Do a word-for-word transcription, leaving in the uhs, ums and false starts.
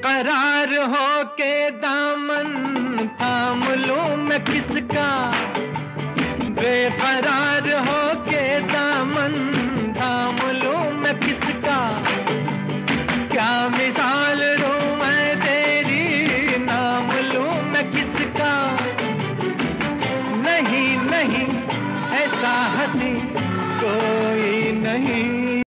करार हो के दामन थाम लूं मैं किस